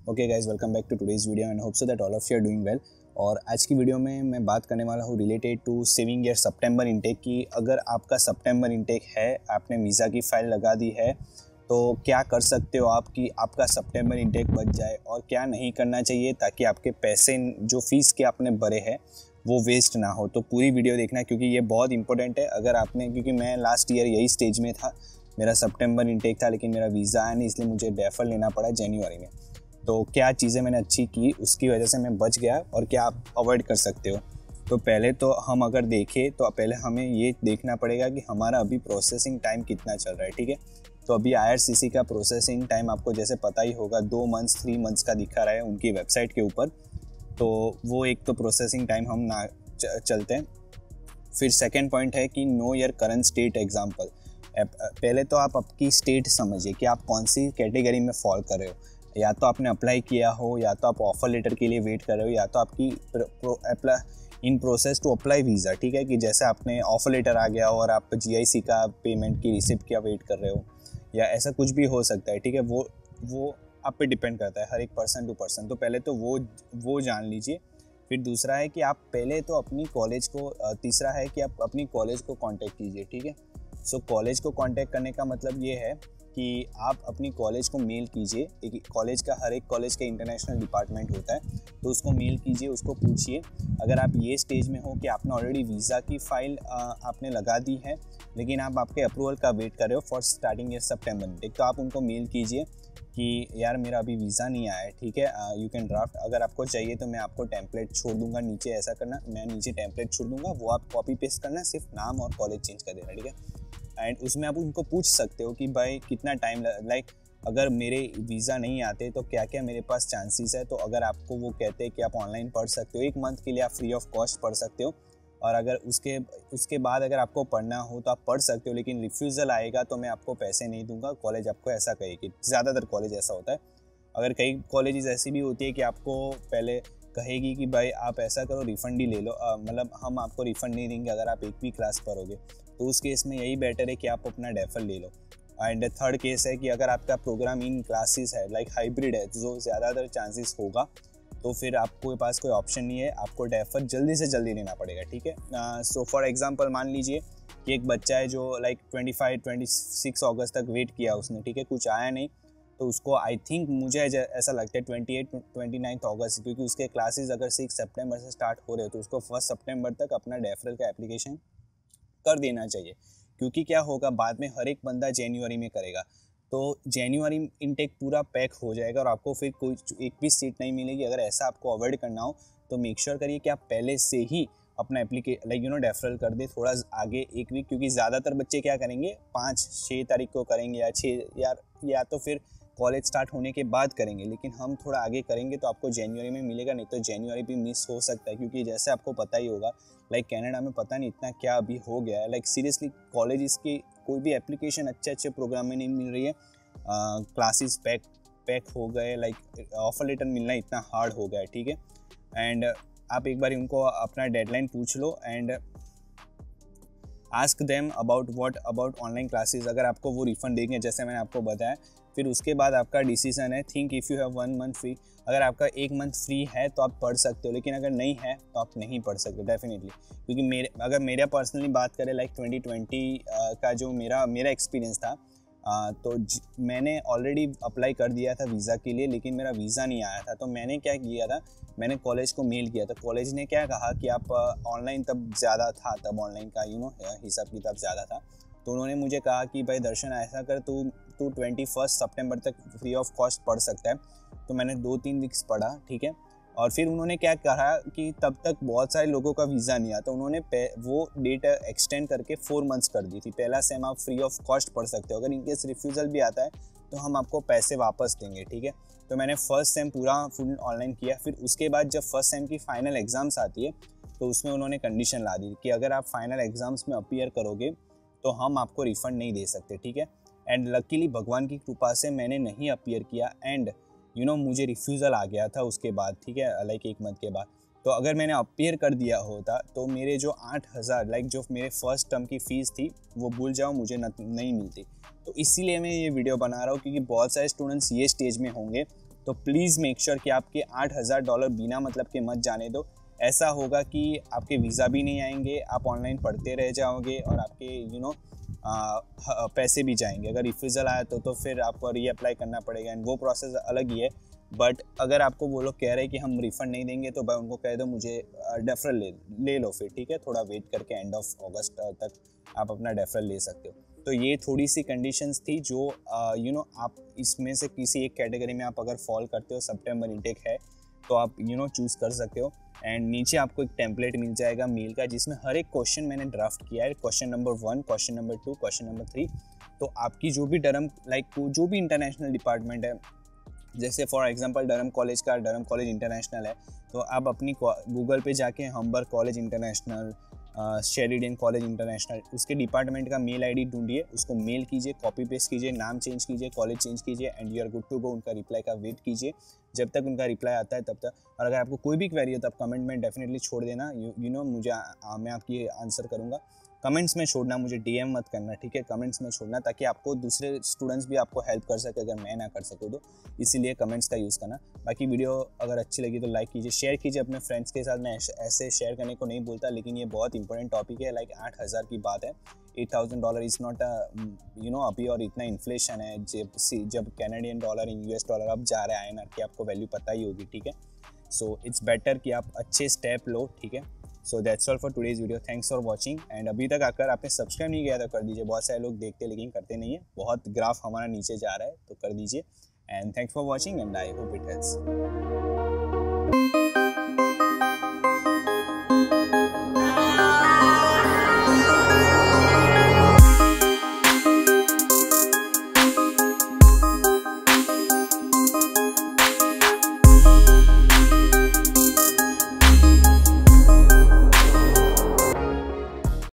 Okay guys, welcome back to today's video and hope so that all of you are doing well. और आज की video में मैं बात करने वाला हूँ related to saving your September intake की अगर आपका सितंबर इनटेक है, आपने वीज़ा की फ़ाइल लगा दी है, तो क्या कर सकते हो आप कि आपका सितंबर इनटेक बच जाए और क्या नहीं करना चाहिए ताकि आपके पैसे जो फ़ीस के आपने भरे हैं वो वेस्ट ना हो। तो पूरी वीडियो देखना क्योंकि ये बहुत इंपॉर्टेंट है। अगर आपने, क्योंकि मैं लास्ट ईयर यही स्टेज में था, मेरा सितंबर इनटेक था लेकिन मेरा वीज़ा आया नहीं, इसलिए मुझे डेफर लेना पड़ा जनवरी में। तो क्या चीज़ें मैंने अच्छी की उसकी वजह से मैं बच गया और क्या आप अवॉइड कर सकते हो। तो पहले तो हम अगर देखें तो पहले हमें ये देखना पड़ेगा कि हमारा अभी प्रोसेसिंग टाइम कितना चल रहा है। ठीक है, तो अभी IRCC का प्रोसेसिंग टाइम आपको जैसे पता ही होगा 2 मंथ्स 3 मंथ्स का दिखा रहा है उनकी वेबसाइट के ऊपर। तो वो एक तो प्रोसेसिंग टाइम हम ना चलते हैं। फिर सेकेंड पॉइंट है कि know your current state example. पहले तो आप आपकी स्टेट समझिए कि आप कौन सी कैटेगरी में फॉल कर रहे हो। या तो आपने अप्लाई किया हो, या तो आप ऑफर लेटर के लिए वेट कर रहे हो, या तो आपकी in process to apply visa. ठीक है, कि जैसे आपने ऑफर लेटर आ गया और आप GIC का पेमेंट की रिसिप्ट का वेट कर रहे हो, या ऐसा कुछ भी हो सकता है। ठीक है, वो आप पे डिपेंड करता है, हर एक पर्सन टू पर्सन। तो पहले तो वो जान लीजिए। फिर दूसरा है कि आप पहले तो अपनी कॉलेज को तीसरा है कि आप अपनी कॉलेज को कांटेक्ट कीजिए। ठीक है, सो कॉलेज को कांटेक्ट करने का मतलब ये है कि आप अपनी कॉलेज को मेल कीजिए। एक कॉलेज का, हर एक कॉलेज का इंटरनेशनल डिपार्टमेंट होता है, तो उसको मेल कीजिए, उसको पूछिए। अगर आप ये स्टेज में हो कि आपने ऑलरेडी वीज़ा की फ़ाइल आपने लगा दी है लेकिन आप आपके अप्रूवल का वेट कर रहे हो for starting year September intake, तो आप उनको मेल कीजिए कि यार मेरा अभी वीज़ा नहीं आया है। ठीक है, यू कैन ड्राफ्ट। अगर आपको चाहिए तो मैं आपको टेम्पलेट छोड़ दूंगा नीचे, ऐसा करना, मैं नीचे टेम्पलेट छोड़ दूंगा, वो आप कॉपी पेस्ट करना, सिर्फ नाम और कॉलेज चेंज कर देना। ठीक है, एंड उसमें आप उनको पूछ सकते हो कि भाई कितना टाइम लाइक अगर मेरे वीज़ा नहीं आते तो क्या क्या मेरे पास चांसेस है। तो अगर आपको वो कहते हैं कि आप ऑनलाइन पढ़ सकते हो, 1 मंथ के लिए आप फ्री ऑफ कॉस्ट पढ़ सकते हो, और अगर उसके बाद अगर आपको पढ़ना हो तो आप पढ़ सकते हो, लेकिन रिफ्यूज़ल आएगा तो मैं आपको पैसे नहीं दूंगा। कॉलेज आपको ऐसा कहेगी, ज़्यादातर कॉलेज ऐसा होता है। अगर कई कॉलेजेस ऐसी भी होती है कि आपको पहले कहेगी कि भाई आप ऐसा करो, रिफ़ंड ही ले लो, मतलब हम आपको रिफ़ंड नहीं देंगे अगर आप एक भी क्लास पढ़ोगे। तो उस केस में यही बेटर है कि आप अपना डेफर ले लो। एंड थर्ड केस है कि अगर आपका प्रोग्राम इन क्लासेस है, लाइक हाइब्रिड है, जो ज़्यादातर चांसेस होगा, तो फिर आपके पास कोई ऑप्शन नहीं है, आपको डेफर जल्दी से जल्दी लेना पड़ेगा। ठीक है, सो फॉर एग्जांपल मान लीजिए कि एक बच्चा है जो लाइक 25-26 अगस्त तक वेट किया उसने, ठीक है, कुछ आया नहीं, तो उसको आई थिंक मुझे ऐसा लगता है 28-29 अगस्त, क्योंकि उसके क्लासेस अगर 6 सितंबर से स्टार्ट हो रहे हो तो उसको 1 सितंबर तक अपना डेफरल का एप्लीकेशन कर देना चाहिए। क्योंकि क्या होगा, बाद में हर एक बंदा जनवरी में करेगा, तो जनवरी इनटेक पूरा पैक हो जाएगा और आपको फिर कोई एक भी सीट नहीं मिलेगी। अगर ऐसा आपको अवॉइड करना हो तो मेक श्योर करिए कि आप पहले से ही अपना डेफरल कर दे थोड़ा आगे 1 वीक, क्योंकि ज़्यादातर बच्चे क्या करेंगे 5-6 तारीख को करेंगे, या 6 या तो फिर कॉलेज स्टार्ट होने के बाद करेंगे, लेकिन हम थोड़ा आगे करेंगे तो आपको जनवरी में मिलेगा, नहीं तो जनवरी भी मिस हो सकता है। क्योंकि जैसे आपको पता ही होगा, लाइक कनाडा में पता नहीं इतना क्या अभी हो गया है, लाइक सीरियसली कॉलेज की कोई भी एप्लीकेशन अच्छे प्रोग्राम में नहीं मिल रही है, क्लासेस पैक हो गए, लाइक ऑफर लेटर मिलना इतना हार्ड हो गया है। ठीक है, एंड आप एक बार उनको अपना डेडलाइन पूछ लो and ask them about online classes. अगर आपको वो रिफंड देंगे जैसे मैंने आपको बताया, फिर उसके बाद आपका डिसीजन है। Think if you have 1 month free, अगर आपका 1 मंथ फ्री है तो आप पढ़ सकते हो, लेकिन अगर नहीं है तो आप नहीं पढ़ सकते डेफिनेटली। क्योंकि अगर मेरा पर्सनली बात करें, लाइक 2020 का जो मेरा एक्सपीरियंस था, तो मैंने ऑलरेडी अप्लाई कर दिया था वीज़ा के लिए, लेकिन मेरा वीज़ा नहीं आया था। तो मैंने क्या किया था, मैंने कॉलेज को मेल किया था। कॉलेज ने क्या कहा कि आप ऑनलाइन, तब ज़्यादा था, तब ऑनलाइन का हिसाब किताब ज़्यादा था, तो उन्होंने मुझे कहा कि भाई दर्शन ऐसा कर, तू 21 सितंबर तक फ्री ऑफ कॉस्ट पढ़ सकता है। तो मैंने 2-3 वीक्स पढ़ा। ठीक है, और फिर उन्होंने क्या कहा कि तब तक बहुत सारे लोगों का वीज़ा नहीं आता, तो उन्होंने वो डेट एक्सटेंड करके 4 मंथ्स कर दी थी। पहला सेम आप फ्री ऑफ कॉस्ट पढ़ सकते हो, अगर इनकेस रिफ्यूज़ल भी आता है तो हम आपको पैसे वापस देंगे। ठीक है, तो मैंने फर्स्ट सेम पूरा फुल ऑनलाइन किया। फिर उसके बाद जब फर्स्ट सेम की फाइनल एग्ज़ाम्स आती है तो उसमें उन्होंने कंडीशन ला दी कि अगर आप फाइनल एग्ज़ाम्स में अपीयर करोगे तो हम आपको रिफ़ंड नहीं दे सकते। ठीक है, एंड लकीली भगवान की कृपा से मैंने नहीं अपीयर किया एंड मुझे रिफ्यूज़ल आ गया था उसके बाद। ठीक है, लाइक 1 मंथ के बाद। तो अगर मैंने अपीयर कर दिया होता तो मेरे जो 8,000 लाइक जो मेरे फर्स्ट टर्म की फ़ीस थी वो भूल जाओ, मुझे नहीं मिलती। तो इसीलिए मैं ये वीडियो बना रहा हूँ, क्योंकि बहुत सारे स्टूडेंट्स ये स्टेज में होंगे, तो तो प्लीज़ मेक श्योर कि आपके $8,000 बिना मतलब के मत जाने दो। ऐसा होगा कि आपके वीज़ा भी नहीं आएंगे, आप ऑनलाइन पढ़ते रह जाओगे और आपके पैसे भी जाएंगे। अगर रिफ्यूज़ल आया तो फिर आपको रीअप्लाई करना पड़ेगा एंड वो प्रोसेस अलग ही है। बट अगर आपको वो लोग कह रहे हैं कि हम रिफ़ंड नहीं देंगे तो भाई उनको कह दो मुझे डेफरल ले लो फिर, ठीक है। थोड़ा वेट करके एंड ऑफ अगस्त तक आप अपना डेफरल ले सकते हो। तो ये थोड़ी सी कंडीशंस थी जो आप इसमें से किसी एक कैटेगरी में आप अगर फॉल करते हो, सितंबर इनटेक है तो आप चूज़ कर सकते हो। एंड नीचे आपको एक टेम्पलेट मिल जाएगा मेल का, जिसमें हर एक क्वेश्चन मैंने ड्राफ्ट किया है। Question number 1, question number 2, question number 3। तो आपकी जो भी जो भी इंटरनेशनल डिपार्टमेंट है, जैसे for example Durham college international है, तो आप अपनी गूगल पे जाके Humber college international, Sheridan college international, उसके डिपार्टमेंट का मेल आईडी ढूंढिए, उसको मेल कीजिए, कॉपी पेस्ट कीजिए, नाम चेंज कीजिए, कॉलेज चेंज कीजिए and you are good to go. उनका रिप्लाई का वेट कीजिए, जब तक उनका रिप्लाई आता है तब तक। और अगर आपको कोई भी क्वेरी है तो आप कमेंट में डेफिनेटली छोड़ देना, मुझे मैं आपकी आंसर करूँगा। कमेंट्स में छोड़ना, मुझे डीएम मत करना, ठीक है। कमेंट्स में छोड़ना ताकि आपको दूसरे स्टूडेंट्स भी आपको हेल्प कर सके अगर मैं ना कर सकूँ तो, इसीलिए कमेंट्स का यूज़ करना। बाकी वीडियो अगर अच्छी लगी तो लाइक कीजिए, शेयर कीजिए अपने फ्रेंड्स के साथ। मैं ऐसे शेयर करने को नहीं बोलता, लेकिन ये बहुत इंपॉर्टेंट टॉपिक है। 8,000 की बात है, $8,000 इज़ नॉट अभी, और इतना इन्फ्लेशन है, जब Canadian dollar in US dollar अब जा रहा है INR की, आपको वैल्यू पता ही होगी, ठीक है। सो इट्स बेटर कि आप अच्छे स्टेप लो, ठीक है। So that's all for today's video. Thanks for watching and अभी तक अगर आपने सब्सक्राइब नहीं किया तो कर दीजिए। बहुत सारे लोग देखते लेकिन करते नहीं है, बहुत ग्राफ हमारा नीचे जा रहा है, तो कर दीजिए। And thanks for watching and I hope it helps.